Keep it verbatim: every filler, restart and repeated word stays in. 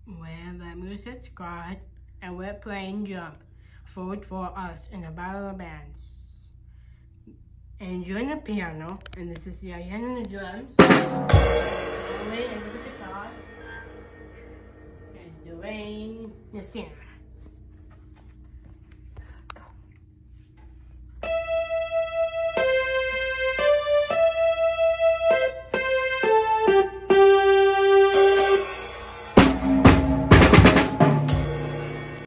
where the music squad and we're playing Jump. Vote for us in the Battle of Bands. And join the piano, and this is Yayan and the drums. Emily and the guitar. And Dwayne the singer.